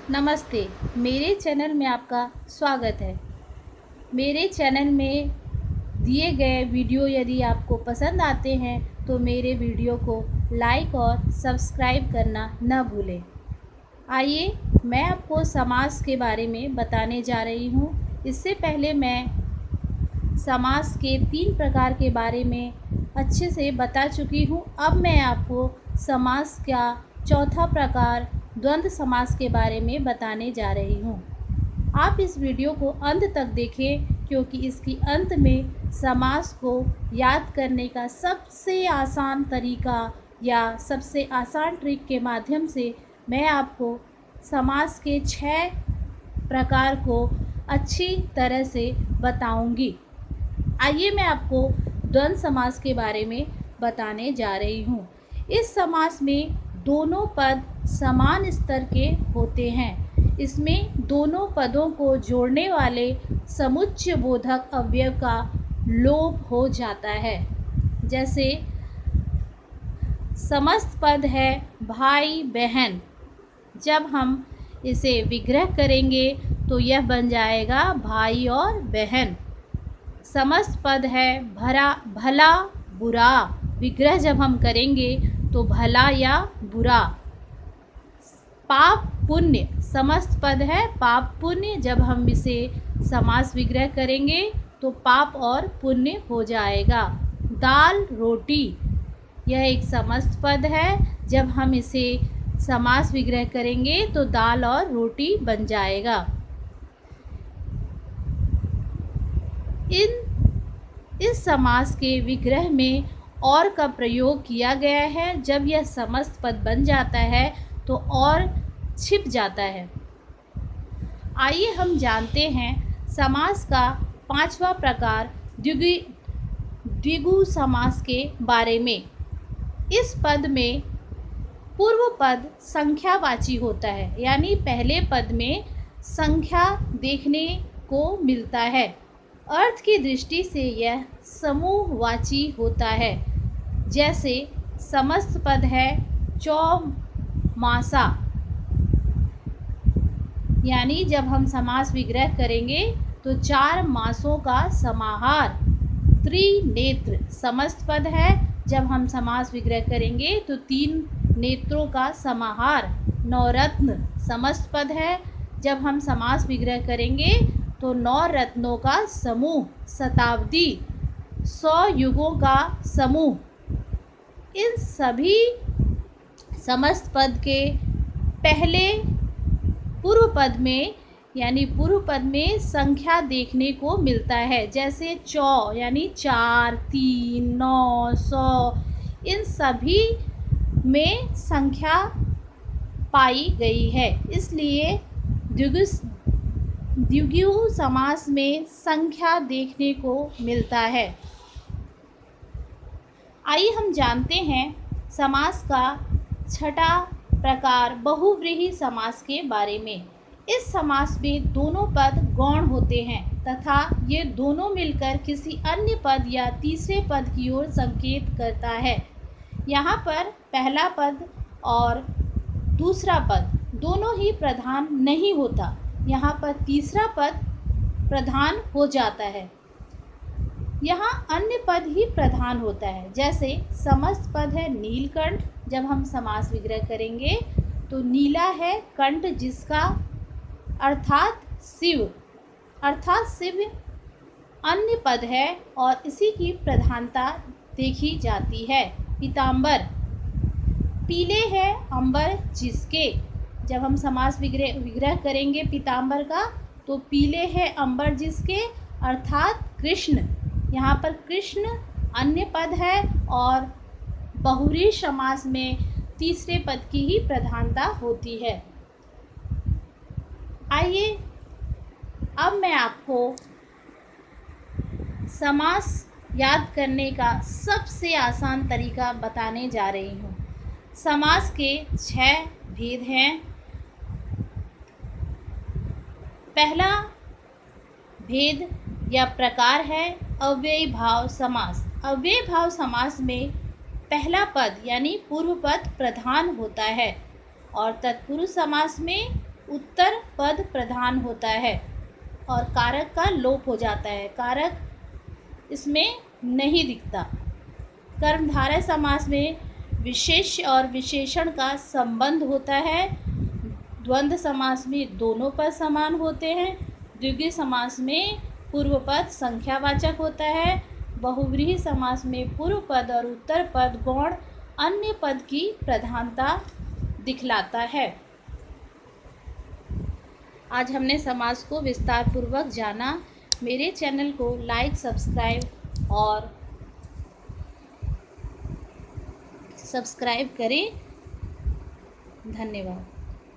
नमस्ते। मेरे चैनल में आपका स्वागत है। मेरे चैनल में दिए गए वीडियो यदि आपको पसंद आते हैं तो मेरे वीडियो को लाइक और सब्सक्राइब करना न भूलें। आइए मैं आपको समास के बारे में बताने जा रही हूँ। इससे पहले मैं समास के 3 प्रकार के बारे में अच्छे से बता चुकी हूँ। अब मैं आपको समास का चौथा प्रकार द्वंद्व समास के बारे में बताने जा रही हूँ। आप इस वीडियो को अंत तक देखें क्योंकि इसकी अंत में समास को याद करने का सबसे आसान तरीका या सबसे आसान ट्रिक के माध्यम से मैं आपको समास के 6 प्रकार को अच्छी तरह से बताऊंगी। आइए मैं आपको द्वंद्व समास के बारे में बताने जा रही हूँ। इस समास में दोनों पद समान स्तर के होते हैं। इसमें दोनों पदों को जोड़ने वाले समुच्चय बोधक अवयव का लोप हो जाता है। जैसे समस्त पद है भाई बहन, जब हम इसे विग्रह करेंगे तो यह बन जाएगा भाई और बहन। समस्त पद है भला बुरा, विग्रह जब हम करेंगे तो भला या बुरा। पाप पुण्य, समस्त पद है पाप पुण्य, जब हम इसे समास विग्रह करेंगे तो पाप और पुण्य हो जाएगा। दाल रोटी, यह एक समस्त पद है, जब हम इसे समास विग्रह करेंगे तो दाल और रोटी बन जाएगा। इस समास के विग्रह में और का प्रयोग किया गया है। जब यह समस्त पद बन जाता है तो और छिप जाता है। आइए हम जानते हैं समास का 5वां प्रकार द्विगु समास के बारे में। इस पद में पूर्व पद संख्यावाची होता है, यानी पहले पद में संख्या देखने को मिलता है। अर्थ की दृष्टि से यह समूहवाची होता है। जैसे समस्त पद है चौमासा, यानी जब हम समास विग्रह करेंगे तो 4 मासों का समाहार। त्रिनेत्र समस्त पद है, जब हम समास विग्रह करेंगे तो 3 नेत्रों का समाहार। नवरत्न समस्त पद है, जब हम समास विग्रह करेंगे तो 9 रत्नों का समूह। शताब्दी 100 युगों का समूह। इन सभी समस्त पद के पहले पूर्व पद में, यानी पूर्व पद में संख्या देखने को मिलता है। जैसे चौ यानी 4, 3, 9, 100, इन सभी में संख्या पाई गई है। इसलिए द्विगु समास में संख्या देखने को मिलता है। आइए हम जानते हैं समास का 6ठा प्रकार बहुव्रीहि समास के बारे में। इस समास में दोनों पद गौण होते हैं तथा ये दोनों मिलकर किसी अन्य पद या तीसरे पद की ओर संकेत करता है। यहाँ पर पहला पद और दूसरा पद दोनों ही प्रधान नहीं होता, यहाँ पर तीसरा पद प्रधान हो जाता है। यहाँ अन्य पद ही प्रधान होता है। जैसे समस्त पद है नीलकंठ, जब हम समास विग्रह करेंगे तो नीला है कंठ जिसका, अर्थात शिव, अन्य पद है और इसी की प्रधानता देखी जाती है। पीतांबर, पीले है अंबर जिसके, जब हम समास विग्रह करेंगे पीतांबर का तो पीले है अंबर जिसके, अर्थात कृष्ण। यहाँ पर कृष्ण अन्य पद है और बहुव्रीहि समास में तीसरे पद की ही प्रधानता होती है। आइए अब मैं आपको समास याद करने का सबसे आसान तरीका बताने जा रही हूँ। समास के 6 भेद हैं। पहला भेद या प्रकार है अव्ययी भाव समास। अव्ययी भाव समास में पहला पद यानी पूर्व पद प्रधान होता है और तत्पुरुष समास में उत्तर पद प्रधान होता है और कारक का लोप हो जाता है, कारक इसमें नहीं दिखता। कर्मधारय समास में विशेष्य और विशेषण का संबंध होता है। द्वंद्व समास में दोनों पद समान होते हैं। द्विगु समास में पूर्व पद संख्यावाचक होता है। बहुव्रीहि समास में पूर्व पद और उत्तर पद गौण अन्य पद की प्रधानता दिखलाता है। आज हमने समास को विस्तार पूर्वक जाना। मेरे चैनल को लाइक, सब्सक्राइब करें। धन्यवाद।